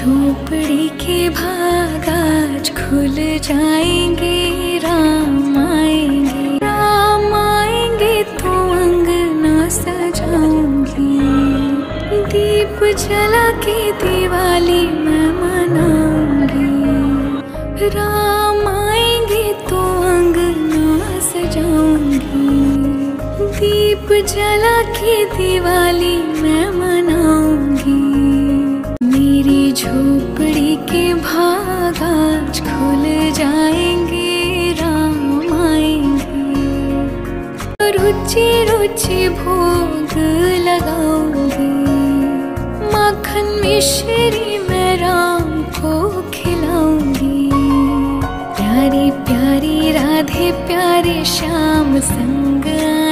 झोपड़ी के भाग आज खुल जाएंगे, राम आएंगे तो अंगना सजाऊंगी, दीप जला के दिवाली मैं मनाऊंगी। राम आएंगे तो अंगना सजाऊंगी, दीप जला के दिवाली मैं मनाऊंगी। मेरी झोपड़ी के भाग आज खुल जाएंगे, राम आएंगे। रुचि रुचि भोग लगाऊंगी, माखन मिश्री मैं राम को खिलाऊंगी। प्यारी प्यारी राधे प्यारे श्याम संग